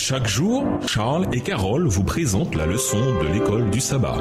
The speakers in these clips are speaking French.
Chaque jour, Charles et Carole vous présentent la leçon de l'école du sabbat.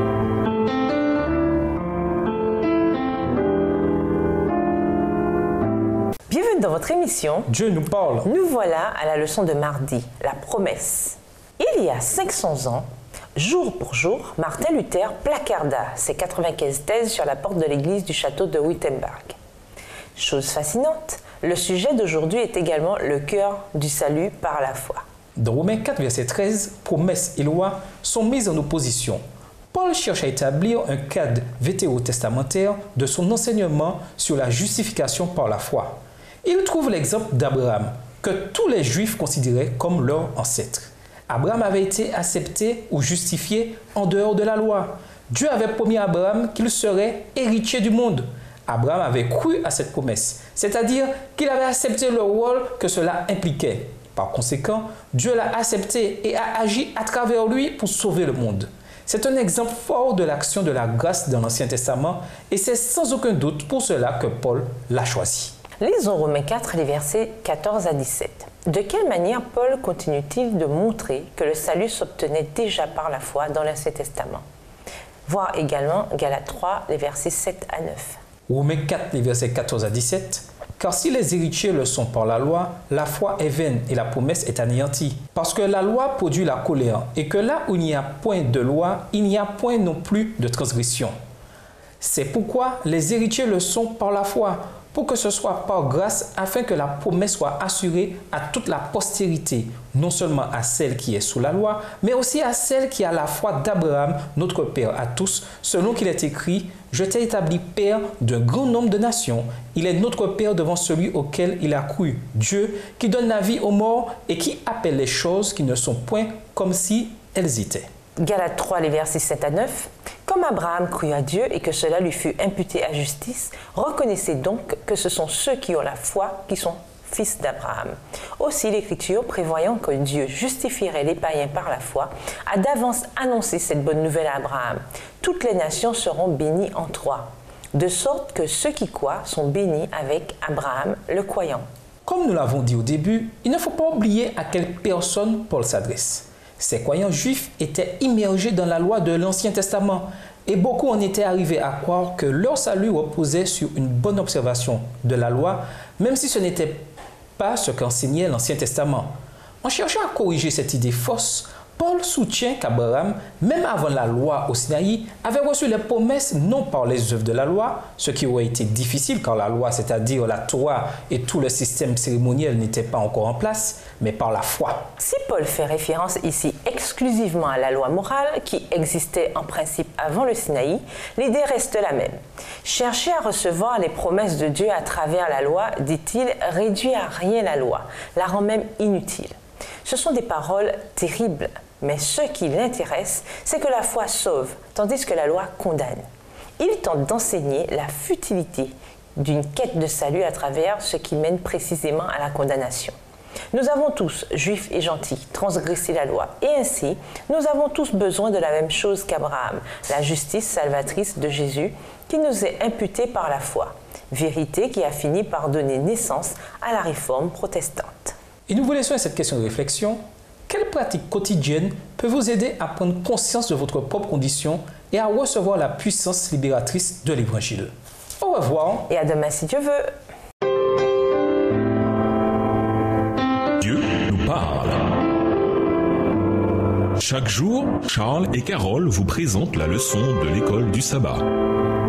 Bienvenue dans votre émission Dieu nous parle. Nous voilà à la leçon de mardi, la promesse. Il y a 500 ans, jour pour jour, Martin Luther placarda ses 95 thèses sur la porte de l'église du château de Wittenberg. Chose fascinante, le sujet d'aujourd'hui est également le cœur du salut par la foi. Dans Romains 4, verset 13, promesses et lois sont mises en opposition. Paul cherche à établir un cadre vétérotestamentaire de son enseignement sur la justification par la foi. Il trouve l'exemple d'Abraham, que tous les Juifs considéraient comme leur ancêtre. Abraham avait été accepté ou justifié en dehors de la loi. Dieu avait promis à Abraham qu'il serait héritier du monde. Abraham avait cru à cette promesse, c'est-à-dire qu'il avait accepté le rôle que cela impliquait. Par conséquent, Dieu l'a accepté et a agi à travers lui pour sauver le monde. C'est un exemple fort de l'action de la grâce dans l'Ancien Testament et c'est sans aucun doute pour cela que Paul l'a choisi. Lisons Romains 4, les versets 14 à 17. De quelle manière Paul continue-t-il de montrer que le salut s'obtenait déjà par la foi dans l'Ancien Testament? Voir également Galates 3, les versets 7 à 9. Romains 4, les versets 14 à 17. Car si les héritiers le sont par la loi, la foi est vaine et la promesse est anéantie. Parce que la loi produit la colère, et que là où il n'y a point de loi, il n'y a point non plus de transgression. C'est pourquoi les héritiers le sont par la foi, pour que ce soit par grâce, afin que la promesse soit assurée à toute la postérité, non seulement à celle qui est sous la loi, mais aussi à celle qui a la foi d'Abraham, notre Père à tous, selon qu'il est écrit « Je t'ai établi Père d'un grand nombre de nations. Il est notre Père devant celui auquel il a cru, Dieu, qui donne la vie aux morts et qui appelle les choses qui ne sont point comme si elles étaient. » Galates 3, les versets 7 à 9. Comme Abraham crut à Dieu et que cela lui fut imputé à justice, reconnaissez donc que ce sont ceux qui ont la foi qui sont fils d'Abraham. Aussi l'Écriture, prévoyant que Dieu justifierait les païens par la foi, a d'avance annoncé cette bonne nouvelle à Abraham. Toutes les nations seront bénies en toi, de sorte que ceux qui croient sont bénis avec Abraham le croyant. Comme nous l'avons dit au début, il ne faut pas oublier à quelle personne Paul s'adresse. Ces croyants juifs étaient immergés dans la loi de l'Ancien Testament et beaucoup en étaient arrivés à croire que leur salut reposait sur une bonne observation de la loi, même si ce n'était pas ce qu'enseignait l'Ancien Testament. En cherchant à corriger cette idée fausse, Paul soutient qu'Abraham, même avant la loi au Sinaï, avait reçu les promesses non par les œuvres de la loi, ce qui aurait été difficile car la loi, c'est-à-dire la Torah et tout le système cérémoniel n'étaient pas encore en place, mais par la foi. Si Paul fait référence ici exclusivement à la loi morale qui existait en principe avant le Sinaï, l'idée reste la même. Chercher à recevoir les promesses de Dieu à travers la loi, dit-il, réduit à rien la loi, la rend même inutile. Ce sont des paroles terribles, mais ce qui l'intéresse, c'est que la foi sauve, tandis que la loi condamne. Il tente d'enseigner la futilité d'une quête de salut à travers ce qui mène précisément à la condamnation. Nous avons tous, juifs et gentils, transgressé la loi, et ainsi, nous avons tous besoin de la même chose qu'Abraham, la justice salvatrice de Jésus, qui nous est imputée par la foi, vérité qui a fini par donner naissance à la réforme protestante. Et nous vous laissons à cette question de réflexion. Quelle pratique quotidienne peut vous aider à prendre conscience de votre propre condition et à recevoir la puissance libératrice de l'Évangile? Au revoir. Et à demain si Dieu veut. Dieu nous parle. Chaque jour, Charles et Carole vous présentent la leçon de l'école du sabbat.